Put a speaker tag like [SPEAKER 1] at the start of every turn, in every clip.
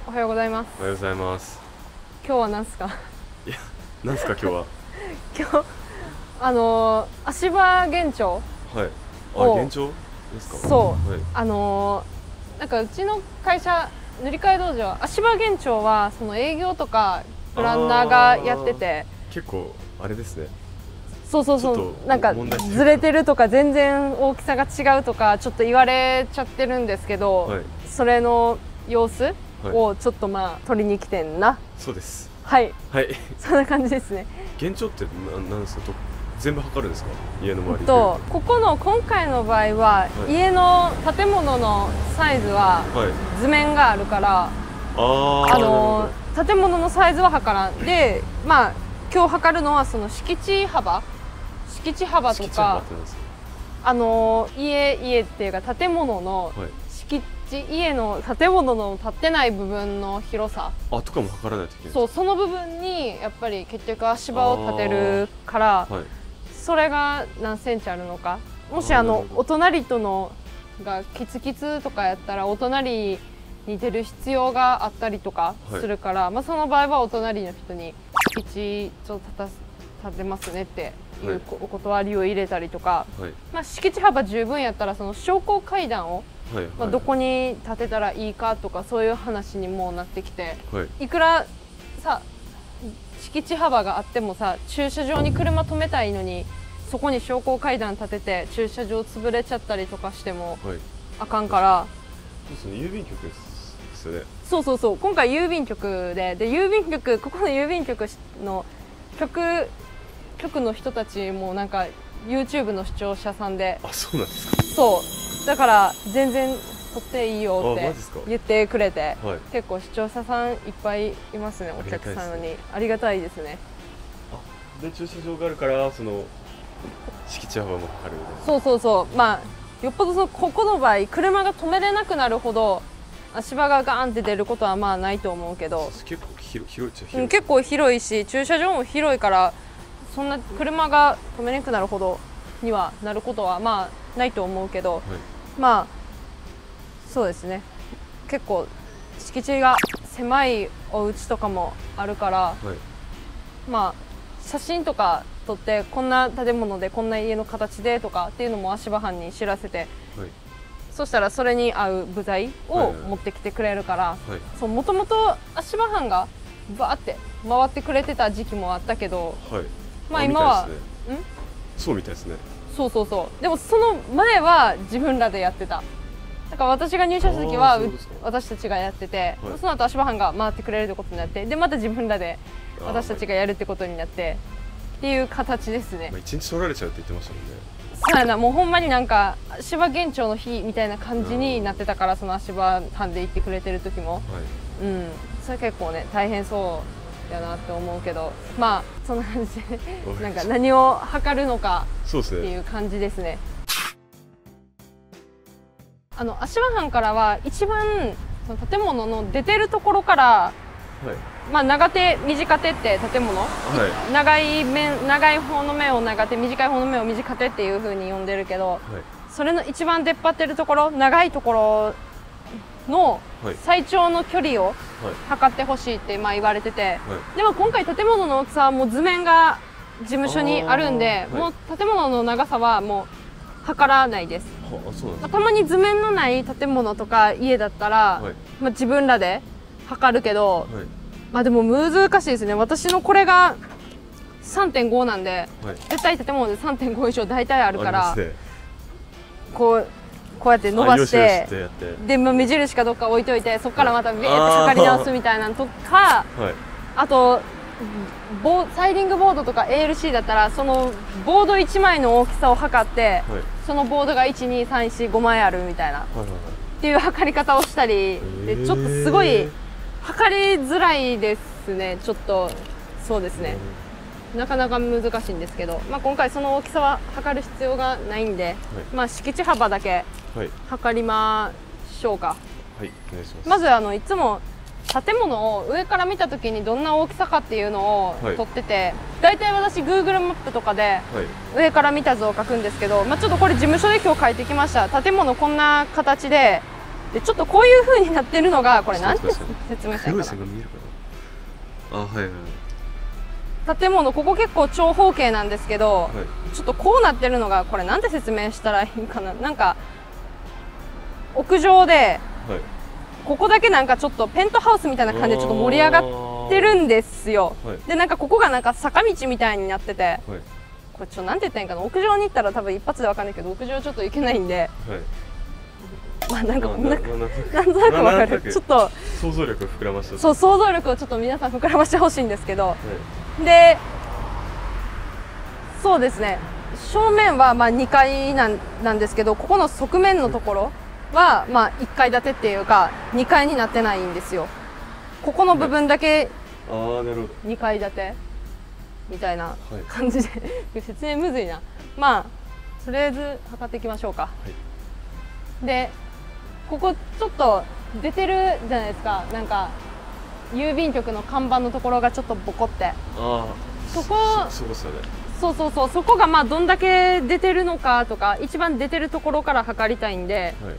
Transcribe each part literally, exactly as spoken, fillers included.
[SPEAKER 1] おはようございます。
[SPEAKER 2] おはようございます。
[SPEAKER 1] 今日は何すか？
[SPEAKER 2] いや、何すか今日は。
[SPEAKER 1] 今日あのー、足場現状。
[SPEAKER 2] はい。あ、現状ですか。
[SPEAKER 1] そう。
[SPEAKER 2] はい、あ
[SPEAKER 1] のー、なんかうちの会社塗り替え道場、足場現状はその営業とかプランナーがやってて、
[SPEAKER 2] 結構あれですね。
[SPEAKER 1] そうそうそう、なんかずれてるとか全然大きさが違うとかちょっと言われちゃってるんですけど、はい、それの様子をちょっとまあ取りに来てんな。
[SPEAKER 2] そうです。
[SPEAKER 1] はい
[SPEAKER 2] はい。
[SPEAKER 1] そんな感じですね。
[SPEAKER 2] 現状ってなんですか。全部測るんですか。家の周り
[SPEAKER 1] とここの今回の場合は、はい、家の建物のサイズは図面があるから、はい、ああの建物のサイズは測らんで、まあ今日測るのはその敷地幅敷地幅とか、あの家家っていうか建物の敷地、はい、家の建物の建ってない部分の広さ
[SPEAKER 2] あとかも測らないといけない。
[SPEAKER 1] そう、その部分にやっぱり結局足場を建てるから、はい、それが何センチあるのか、もしあのお隣とのがキツキツとかやったらお隣に出る必要があったりとかするから、はい、まあその場合はお隣の人に敷地を建た建てますねっていうお断りを入れたりとか、はい、まあ敷地幅十分やったらその昇降階段をまあどこに建てたらいいかとかそういう話にもなってきて、はい、いくらさ敷地幅があってもさ駐車場に車止めたいのにそこに昇降階段建てて駐車場潰れちゃったりとかしてもあかんから、はい、
[SPEAKER 2] そうですね、郵便局ですよね。
[SPEAKER 1] そうそうそう、今回郵便局でで郵便局ここの郵便局の局局の人たちもなんか YouTube の視聴者さんで、
[SPEAKER 2] あ、そうなんですか。
[SPEAKER 1] そうだから全然撮っていいよって言ってくれて、
[SPEAKER 2] はい、
[SPEAKER 1] 結構視聴者さんいっぱいいますね。お客さんにありがたいですね。
[SPEAKER 2] あで駐車場があるからその敷地幅もかかるみたいな。
[SPEAKER 1] そうそうそう、まあよっぽどそのここの場合車が止めれなくなるほど足場がガーンって出ることはまあないと思うけど、
[SPEAKER 2] 結構広広いっちゃ広い、
[SPEAKER 1] うん、結構広いし駐車場も広いからそんな車が止めれなくなるほどにはなることはまあないと思うけど、はい、まあそうですね、結構敷地が狭いお家とかもあるから、はい、まあ写真とか撮ってこんな建物でこんな家の形でとかっていうのも足場班に知らせて、はい、そしたらそれに合う部材を持ってきてくれるから、もともと足場班がバーって回ってくれてた時期もあったけど、はい、まあ今は、
[SPEAKER 2] ね、んそうみたいですね。
[SPEAKER 1] そうそうそう、でもその前は自分らでやってた。だから私が入社した時は私たちがやってて、はい、その後足場班が回ってくれるってことになって、でまた自分らで私たちがやるってことになってっていう形ですね。
[SPEAKER 2] まあ一日取られちゃうって言ってましたもんね。
[SPEAKER 1] そうやな、もうほんまになんか足場現状の日みたいな感じになってたから、その足場班で行ってくれてる時も、はい、うん、それ結構ね大変そうやなって思うけど、まあそんな感じでなんか何を測るのかっていう感じですね。あの足場班からは一番その建物の出てるところから、はい、まあ長手短手って建物、はい、長い面長い方の面を長手短い方の面を短手っていう風に呼んでるけど、はい、それの一番出っ張ってるところ長いところの最長の距離を測ってほしいってまあ言われてて、はい、でも今回建物の大きさはもう図面が事務所にあるんで、もう建物の長さはもう測らないです。たまに図面のない建物とか家だったら、はい、まあ自分らで測るけど、はい、まあでも難しいですね。私のこれが さんてんご なんで、はい、絶対建物で さんてんご 以上大体あるから、ね、こうこうやって伸ばしてで、まあ、目印かどっか置いといてそこからまたビーって測り直すみたいなのとか、はい、あとボサイリングボードとか エーエルシー だったらそのボードいちまいの大きさを測って、はい、そのボードがいちにさんしごまいあるみたいな、はいはいはい、っていう測り方をしたりで、ちょっとすごい測りづらいですね。ちょっとそうですね、なかなか難しいんですけど、まあ、今回その大きさは測る必要がないんで、はい、まあ敷地幅だけ測りましょうか。
[SPEAKER 2] はい、お願いします。
[SPEAKER 1] まずあのいつも建物を上から見た時にどんな大きさかっていうのを撮ってて、だいたい私 Google マップとかで上から見た図を描くんですけど、まあ、ちょっとこれ事務所で今日描いてきました。建物こんな形ででちょっとこういう風になってるのがこれなんて説明したらいいかな。
[SPEAKER 2] 黒い線が見えるかな。あ、はいはい。
[SPEAKER 1] 建物ここ結構長方形なんですけど、
[SPEAKER 2] はい、
[SPEAKER 1] ちょっとこうなってるのがこれなんて説明したらいいかな。なんか屋上で、はい、ここだけなんかちょっとペントハウスみたいな感じでちょっと盛り上がってるんですよ。はい、でなんかここがなんか坂道みたいになってて、はい、これちょっとなんて言ったらいいんかな。屋上に行ったら多分一発でわかんないけど屋上ちょっと行けないんで、はい、まあなんかなんとなくわかる。ちょっと
[SPEAKER 2] 想像力を膨らまして、
[SPEAKER 1] そう想像力をちょっと皆さん膨らましてほしいんですけど、はい、でそうですね。正面はまあにかいなんなんですけど、ここの側面のところはまあいっかい建てっていうかにかいになってないんですよ。ここの部分だけにかい建てみたいな感じで、はい、説明むずいな。まあとりあえず測っていきましょうか。はい、でここちょっと出てるじゃないですか。なんか郵便局の看板のところがちょっとボコって、あそこ
[SPEAKER 2] そうですよね。
[SPEAKER 1] そうそうそう、そこがまあどんだけ出てるのかとか一番出てるところから測りたいんで、はい、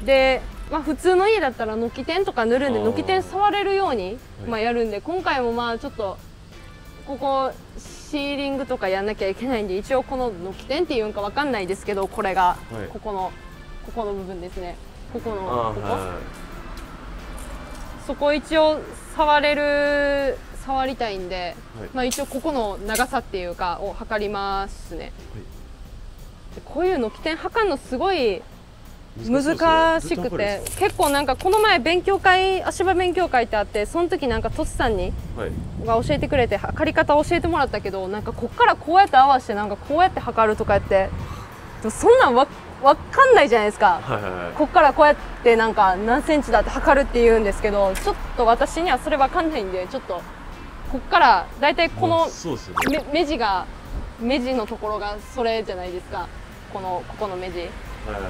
[SPEAKER 1] で、まあ、普通の家だったら軒天とか塗るんで軒天触れるようにまあやるんで、今回もまあちょっとここシーリングとかやんなきゃいけないんで、一応この軒天っていうんかわかんないですけど、これが、はい、ここのここの部分ですね。ここのここ、はい、そこ一応触れる触りたいんで、はい、まあ一応ここの長さっていうかを測りますね。はい、でこういう軒天測るのすごい難しくて、結構なんかこの前勉強会足場勉強会ってあって、その時なんかトシさんに、はい、が教えてくれて測り方を教えてもらったけど、なんかこっからこうやって合わせてなんかこうやって測るとかやって、でもそんなんわわかんないじゃないですか。はいはいはい、こっからこうやってなんか何センチだって測るって言うんですけど、ちょっと私にはそれわかんないんで、ちょっとこっからだいたいこの目地が目地のところがそれじゃないですか。このここの目地、はいはい、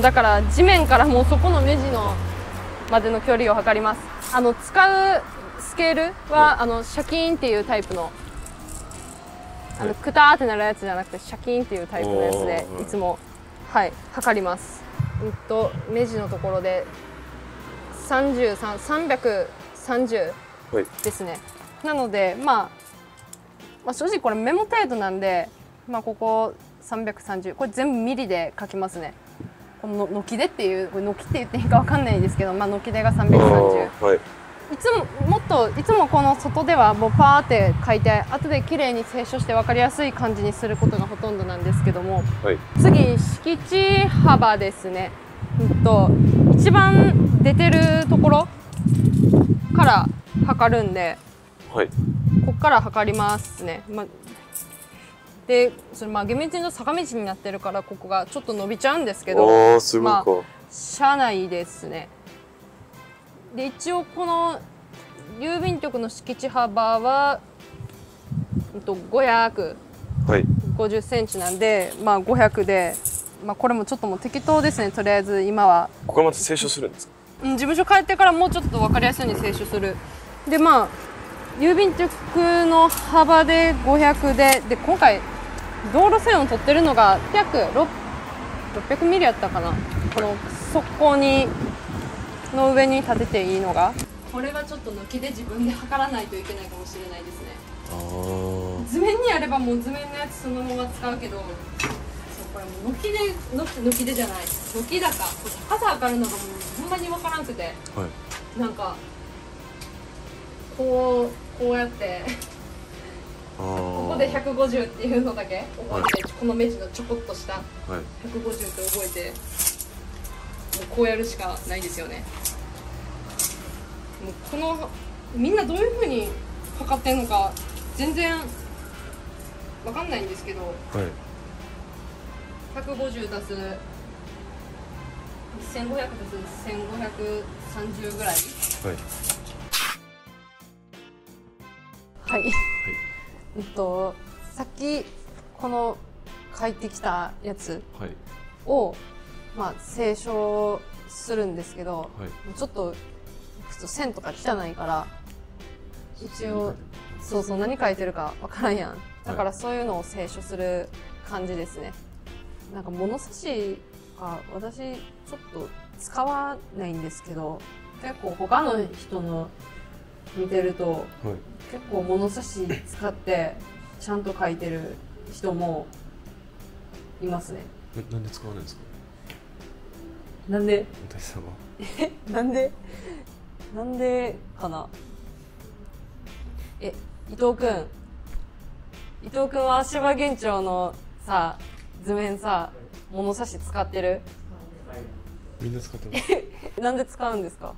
[SPEAKER 1] だから地面からもうそこの目地のまでの距離を測ります。あの使うスケールは、はい、あのシャキーンっていうタイプの、あのクターってなるやつじゃなくてシャキーンっていうタイプのやつでいつも、はい、測ります。うんと目地のところでさんじゅうさん、さんびゃくさんじゅうですね。はい、なので、まあ、まあ正直これメモ程度なんで、まあここさんびゃくさんじゅう、これ全部ミリで書きますね。この軒でっていう、これ軒って言っていいかわかんないですけど、まあ軒でがさんびゃくさんじゅう。はい、いつももっといつもこの外ではもうパーって書いて後で綺麗に清書して分かりやすい感じにすることがほとんどなんですけども、はい、次敷地幅ですね。うんと一番出てるところから測るんで、はい、ここから測りますね。まあ、でそれまあ厳密に坂道になってるからここがちょっと伸びちゃうんですけど、あすごいか、まあ車内ですね。で一応この郵便局の敷地幅はごひゃくごじゅっセンチなんで、まあごひゃくで、まあ、これもちょっともう適当ですね。とりあえず今は
[SPEAKER 2] ここまた清書するんですか？
[SPEAKER 1] うん、事務所帰ってからもうちょっと分かりやすいように清書する。でまあ郵便局の幅でごひゃくで、で今回道路線を取ってるのが約ろっぴゃくミリやったかな。この側溝にの上に立てていいのが、これはちょっと軒で自分で測らないといけないかもしれないですね。あ図面にあればもう図面のやつそのまま使うけど、そうこれもう軒で軒でじゃない軒高、高さ測るのがもうほんまに分からんくて、はい、なんかこうこうやってここでひゃくごじゅうっていうのだけ覚えて、はい、この目地のちょこっとしたひゃくごじゅうって覚えて、もうこうやるしかないですよね。もうこのみんなどういう風に測ってんのか全然わかんないんですけど、はい、ひゃくごじゅう足すせんごひゃく足すせんごひゃくさんじゅうぐらい。はい、はい、えっとさっきこの書いてきたやつを、はい、まあ清書するんですけど、はい、ちょっと線とか汚いから一応そうそう何書いてるかわからんやん。だからそういうのを清書する感じですね。なんか物差しが私ちょっと使わないんですけど、結構他の人の見てると、はい、結構物差し使ってちゃんと書いてる人もいますね。
[SPEAKER 2] な, なんで使わないんですか？
[SPEAKER 1] なんで？
[SPEAKER 2] 大地さんは
[SPEAKER 1] え、なんで？なんでかな。え、伊藤くん、伊藤くんは足場現長のさ図面さ物差し使ってる？
[SPEAKER 2] みんな使ってます。
[SPEAKER 1] なんで使うんですか？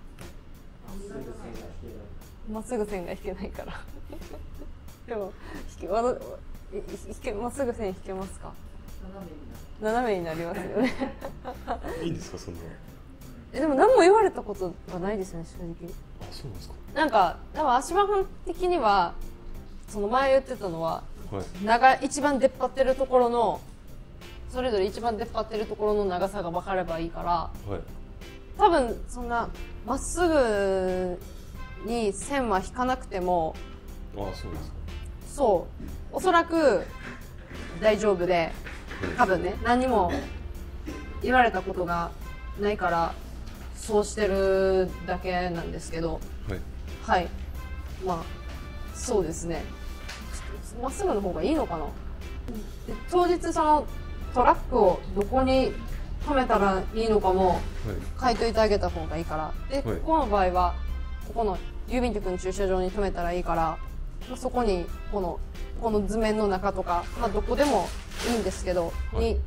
[SPEAKER 1] まっすぐ線が引けないからでも引け、引け、まっすぐ線引けますか？斜めになりますよね
[SPEAKER 2] いいんですかそんな？
[SPEAKER 1] え、でも何も言われたことはないですね、正直。
[SPEAKER 2] あ、そうなんですか。
[SPEAKER 1] なんか多分足場班的にはその前言ってたのは、
[SPEAKER 2] はい、
[SPEAKER 1] 長一番出っ張ってるところのそれぞれ一番出っ張ってるところの長さが分かればいいから、はい、多分そんなまっすぐに線は引かなくても、
[SPEAKER 2] ああ、そうですか。
[SPEAKER 1] そうおそらく大丈夫で、多分ね、何も言われたことがないからそうしてるだけなんですけど、はい、はい、まあそうですね、まっすぐの方がいいのかな。で当日そのトラックをどこに止めたらいいのかも書いといてあげた方がいいから、で、はい、ここの場合はここの郵便局の駐車場に止めたらいいから、そこにこのこの図面の中とか、まあ、どこでもいいんですけど、はい、に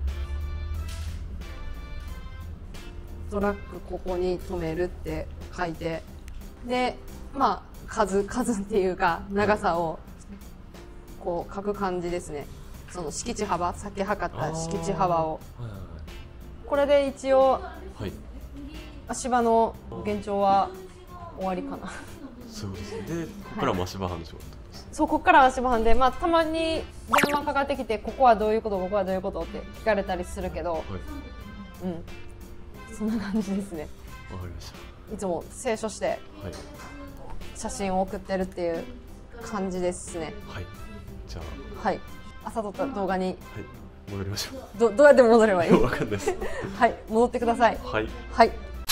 [SPEAKER 1] トラックここに止めるって書いて、でまあ数数っていうか長さをこう書く感じですね。その敷地幅、さっき測った敷地幅を、はいはいはい、これで一応、はい、足場の現状は終わりかな。
[SPEAKER 2] そうですね。でここからも足場班でしょう、はい、
[SPEAKER 1] そう、ここから足場班で、まあ、たまに電話かかってきて、ここはどういうこと、ここはどういうことって聞かれたりするけど、はい、うん、そんな感じですね。
[SPEAKER 2] わかりました。
[SPEAKER 1] いつも清書して写真を送ってるっていう感じですね。
[SPEAKER 2] はい。じゃ
[SPEAKER 1] あ、はい、朝撮った動画に、はい、
[SPEAKER 2] 戻りましょう。
[SPEAKER 1] どどうやって戻ればいい？
[SPEAKER 2] わかんないです。
[SPEAKER 1] はい、戻ってください。
[SPEAKER 2] はい。
[SPEAKER 1] はい。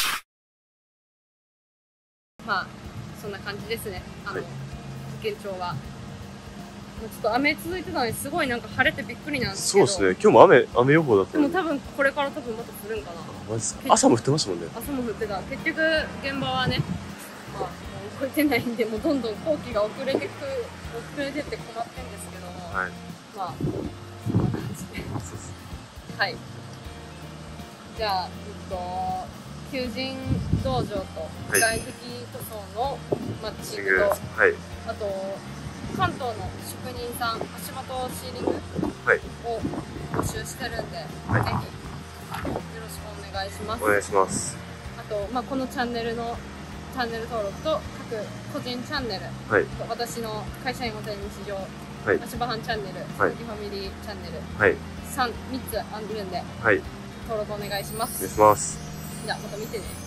[SPEAKER 1] まあそんな感じですね。あの、はい、現状は。ちょっと雨続いてたのにすごいなんか晴れてびっくりなんですけど。
[SPEAKER 2] そうですね。今日も雨雨予報だった。
[SPEAKER 1] でも多分これから多分また降るんかな。
[SPEAKER 2] マジですか。朝も降ってましたもんね。
[SPEAKER 1] 朝も降ってた。結局現場はね、まあもう動いてないんで、もうどんどん工期が遅れてく遅れてって困ってんですけども、はい、まあそんな感じで。そうです。はい。じゃあ、えっと求人道場と外壁塗装のマッチングと、はい、あと関東の職人さん、足場とシーリングを募集してるんで、はい、ぜひよろしくお願いします。
[SPEAKER 2] お願いします。
[SPEAKER 1] あと、まあ、このチャンネルのチャンネル登録と各個人チャンネル、はい、と私の会社員お手日常、はい、足場班チャンネル、はい、鈴木ファミリーチャンネル、はい、さん、みっつあるんで、はい、登録お願いします。
[SPEAKER 2] お願いします。
[SPEAKER 1] じゃあまた見てね。